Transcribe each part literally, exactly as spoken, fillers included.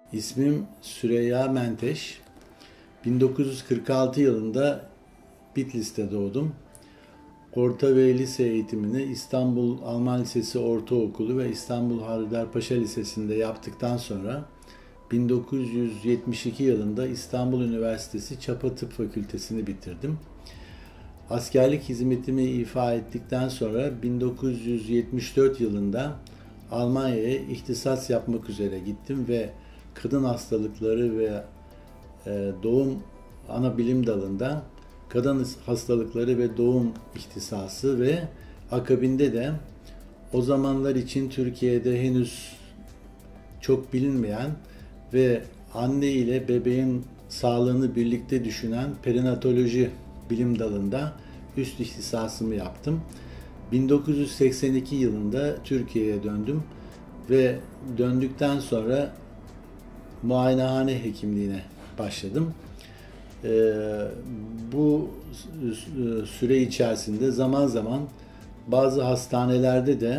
İsmim Süreyya Menteş. bin dokuz yüz kırk altı yılında Bitlis'te doğdum. Orta ve lise eğitimini İstanbul Alman Lisesi Ortaokulu ve İstanbul Haydarpaşa Lisesi'nde yaptıktan sonra bin dokuz yüz yetmiş iki yılında İstanbul Üniversitesi Çapa Tıp Fakültesini bitirdim. Askerlik hizmetimi ifa ettikten sonra bin dokuz yüz yetmiş dört yılında Almanya'ya ihtisas yapmak üzere gittim ve kadın hastalıkları ve doğum ana bilim dalında kadın hastalıkları ve doğum ihtisası ve akabinde de o zamanlar için Türkiye'de henüz çok bilinmeyen ve anne ile bebeğin sağlığını birlikte düşünen perinatoloji bilim dalında üst ihtisasımı yaptım. bin dokuz yüz seksen iki yılında Türkiye'ye döndüm ve döndükten sonra muayenehane hekimliğine başladım. Ee, bu süre içerisinde zaman zaman bazı hastanelerde de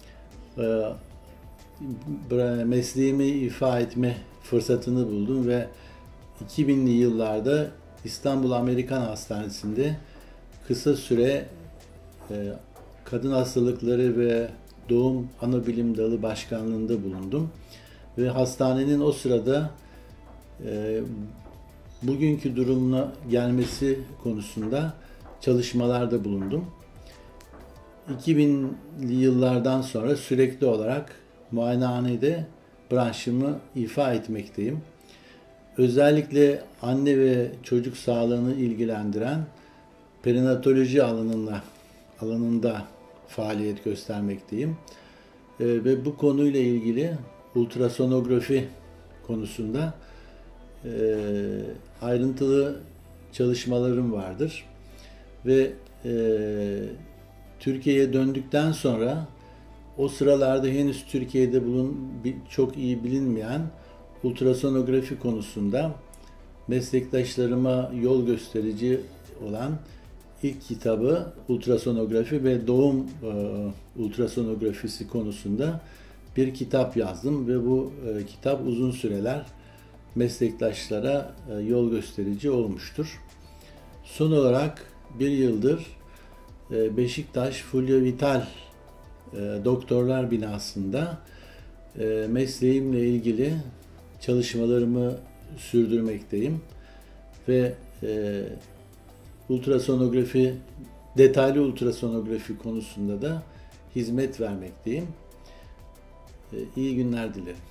e, mesleğimi ifa etme fırsatını buldum ve iki binli yıllarda İstanbul Amerikan Hastanesi'nde kısa süre e, kadın hastalıkları ve doğum anabilim dalı başkanlığında bulundum. Ve hastanenin o sırada e, bugünkü durumuna gelmesi konusunda çalışmalarda bulundum. iki binli yıllardan sonra sürekli olarak muayenehanede branşımı ifa etmekteyim. Özellikle anne ve çocuk sağlığını ilgilendiren perinatoloji alanında, alanında faaliyet göstermekteyim. E, ve bu konuyla ilgili ultrasonografi konusunda e, ayrıntılı çalışmalarım vardır. Ve e, Türkiye'ye döndükten sonra o sıralarda henüz Türkiye'de bulun çok iyi bilinmeyen ultrasonografi konusunda meslektaşlarıma yol gösterici olan ilk kitabı ultrasonografi ve doğum e, ultrasonografisi konusunda bir kitap yazdım ve bu e, kitap uzun süreler meslektaşlara e, yol gösterici olmuştur. Son olarak bir yıldır e, Beşiktaş Fulya Vital e, Doktorlar Binası'nda e, mesleğimle ilgili çalışmalarımı sürdürmekteyim ve e, ultrasonografi, detaylı ultrasonografi konusunda da hizmet vermekteyim. İyi günler dilerim.